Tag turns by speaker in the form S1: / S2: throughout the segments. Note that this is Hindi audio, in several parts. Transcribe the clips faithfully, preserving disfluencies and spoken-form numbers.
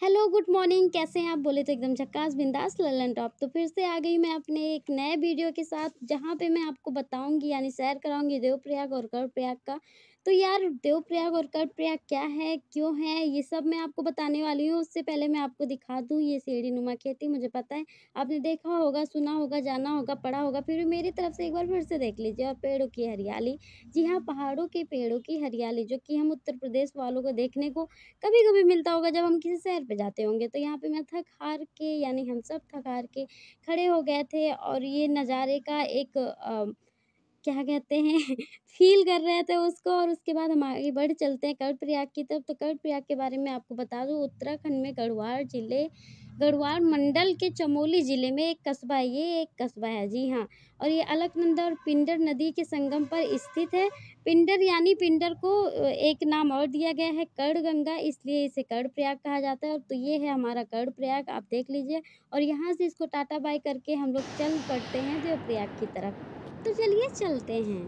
S1: हेलो गुड मॉर्निंग, कैसे हैं आप? बोले तो एकदम झक्कास बिंदास ललन टॉप। तो फिर से आ गई मैं अपने एक नए वीडियो के साथ, जहाँ पे मैं आपको बताऊंगी यानी शेयर कराऊंगी देवप्रयाग और कर्णप्रयाग का। तो यार देवप्रयाग और कर्णप्रयाग क्या है, क्यों है, ये सब मैं आपको बताने वाली हूँ। उससे पहले मैं आपको दिखा दूँ ये सीढ़ी नुमा खेती। मुझे पता है आपने देखा होगा, सुना होगा, जाना होगा, पढ़ा होगा, फिर भी मेरी तरफ से एक बार फिर से देख लीजिए। और पेड़ों की हरियाली, जी हाँ, पहाड़ों के पेड़ों की हरियाली, जो कि हम उत्तर प्रदेश वालों को देखने को कभी कभी मिलता होगा जब हम किसी शहर पे जाते होंगे। तो यहाँ पे मैं थक हार के यानी हम सब थक हार के खड़े हो गए थे और ये नज़ारे का एक अ, क्या कहते हैं फील कर रहे थे उसको। और उसके बाद हम आगे बढ़ चलते हैं कर्णप्रयाग की तरफ। तो कर्णप्रयाग के बारे में आपको बता दूं, उत्तराखंड में गढ़वाल जिले गढ़वाल मंडल के चमोली जिले में एक कस्बा है। ये एक कस्बा है, जी हाँ। और ये अलकनंदा और पिंडर नदी के संगम पर स्थित है। पिंडर यानी पिंडर को एक नाम और दिया गया है कर्णगंगा, इसलिए इसे कर्णप्रयाग कहा जाता है। और तो ये है हमारा कर्णप्रयाग, आप देख लीजिए। और यहाँ से इसको टाटा बाय करके हम लोग चल पड़ते हैं देवप्रयाग की तरफ। तो चलिए चलते हैं।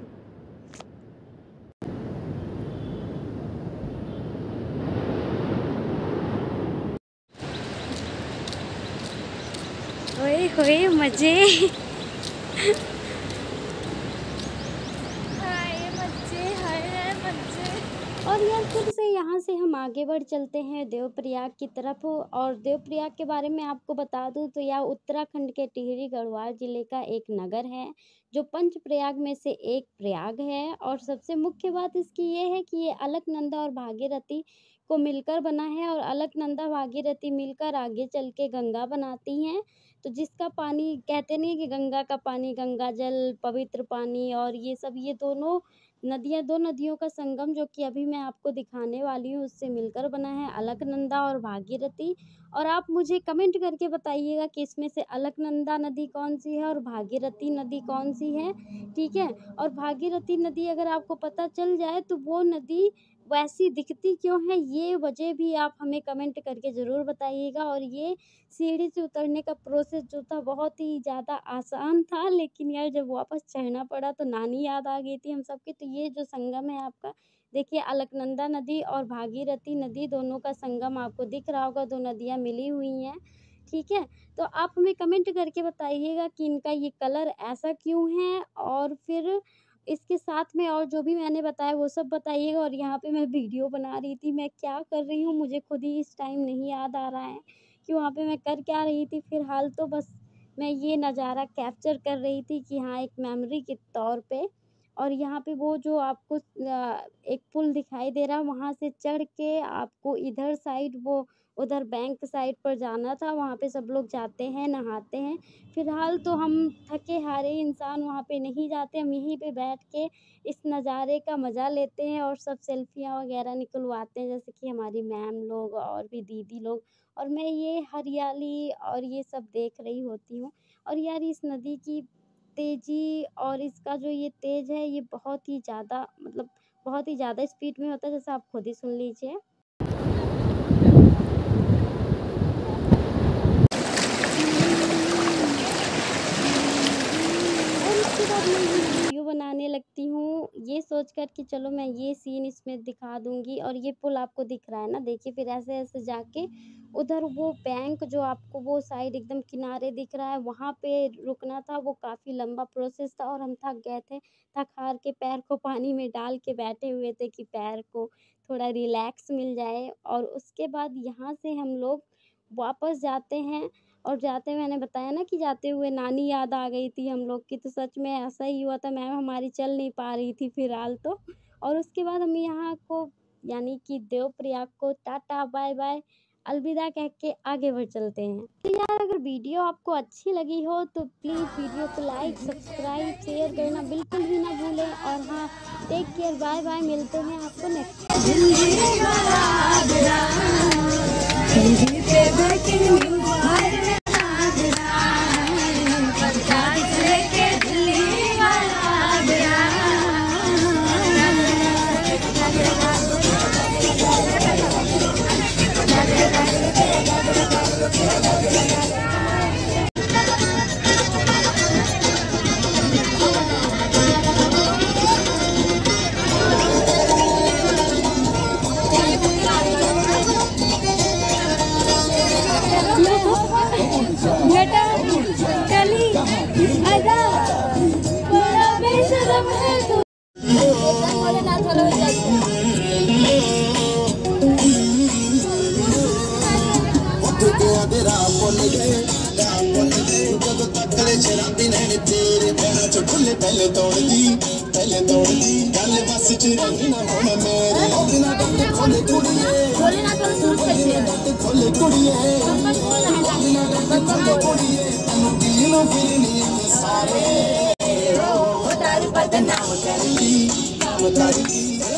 S1: ओए होए मजे हाय मजे, हाय हाय मजे। और यार फिर से यहाँ से हम आगे बढ़ चलते हैं देवप्रयाग की तरफ। और देवप्रयाग के बारे में आपको बता दूं तो यह उत्तराखंड के टिहरी गढ़वाल जिले का एक नगर है, जो पंच प्रयाग में से एक प्रयाग है। और सबसे मुख्य बात इसकी ये है कि ये अलकनंदा और भागीरथी को मिलकर बना है। और अलकनंदा भागीरथी मिलकर आगे चल के गंगा बनाती हैं। तो जिसका पानी कहते नहीं कि गंगा का पानी, गंगा जल, पवित्र पानी, और ये सब ये दोनों नदियाँ, दो नदियों का संगम जो कि अभी मैं आपको दिखाने वाली हूँ, उससे मिलकर बना है अलकनंदा और भागीरथी। और आप मुझे कमेंट करके बताइएगा कि इसमें से अलकनंदा नदी कौन सी है और भागीरथी नदी कौन सी है, ठीक है। और भागीरथी नदी अगर आपको पता चल जाए तो वो नदी वैसी दिखती क्यों है, ये वजह भी आप हमें कमेंट करके ज़रूर बताइएगा। और ये सीढ़ी से उतरने का प्रोसेस जो था बहुत ही ज़्यादा आसान था, लेकिन यार जब वापस चढ़ना पड़ा तो नानी याद आ गई थी हम सबकी। तो ये जो संगम है आपका, देखिए अलकनंदा नदी और भागीरथी नदी दोनों का संगम आपको दिख रहा होगा, दो नदियाँ मिली हुई हैं, ठीक है। तो आप हमें कमेंट करके बताइएगा कि इनका ये कलर ऐसा क्यों है, और फिर इसके साथ में और जो भी मैंने बताया वो सब बताइएगा। और यहाँ पे मैं वीडियो बना रही थी, मैं क्या कर रही हूँ मुझे खुद ही इस टाइम नहीं याद आ रहा है कि वहाँ पे मैं कर क्या रही थी। फिलहाल तो बस मैं ये नज़ारा कैप्चर कर रही थी कि हाँ, एक मेमोरी के तौर पे। और यहाँ पे वो जो आपको एक पुल दिखाई दे रहा है, वहाँ से चढ़ के आपको इधर साइड वो उधर बैंक साइड पर जाना था। वहाँ पे सब लोग जाते हैं, नहाते हैं। फिलहाल तो हम थके हारे इंसान वहाँ पे नहीं जाते, हम यहीं पे बैठ के इस नज़ारे का मज़ा लेते हैं और सब सेल्फियाँ वगैरह निकलवाते हैं, जैसे कि हमारी मैम लोग और भी दीदी लोग। और मैं ये हरियाली और ये सब देख रही होती हूँ। और यार इस नदी की तेज़ी और इसका जो ये तेज़ है, ये बहुत ही ज़्यादा मतलब बहुत ही ज़्यादा स्पीड में होता है, जैसा आप खुद ही सुन लीजिए। और उसके बाद मैं ये वीडियो बनाने लगती हूँ ये सोचकर कि चलो मैं ये सीन इसमें दिखा दूँगी। और ये पुल आपको दिख रहा है ना, देखिए फिर ऐसे ऐसे जाके उधर वो बैंक जो आपको वो साइड एकदम किनारे दिख रहा है, वहाँ पे रुकना था। वो काफ़ी लंबा प्रोसेस था और हम थक गए थे, थक हार के पैर को पानी में डाल के बैठे हुए थे कि पैर को थोड़ा रिलैक्स मिल जाए। और उसके बाद यहाँ से हम लोग वापस जाते हैं। और जाते हुए मैंने बताया ना कि जाते हुए नानी याद आ गई थी हम लोग की, तो सच में ऐसा ही हुआ था। मैम हमारी चल नहीं पा रही थी फिलहाल तो। और उसके बाद हम यहाँ को यानी कि देवप्रयाग को टाटा बाय बाय अलविदा कह के आगे बढ़ चलते हैं। तो यार अगर वीडियो आपको अच्छी लगी हो तो प्लीज़ वीडियो को लाइक, सब्सक्राइब, शेयर करना बिल्कुल भी ना भूलें। और हाँ, टेक केयर, बाय बाय, मिलते हैं आपको नेक्स्ट।
S2: पहले तोड़ दी पहले तोड़ दी गल बस च रही ना हुण मेरे बिना गल खोले कुड़िए
S1: बोले ना तो सुर कैसे
S2: गल खोले कुड़िए
S1: बस बोल रहा है
S2: बिना गल खोले कुड़िए तन्नू दिल नु फिरनी सारे ओ तारी बदनाम करदी नाम करदी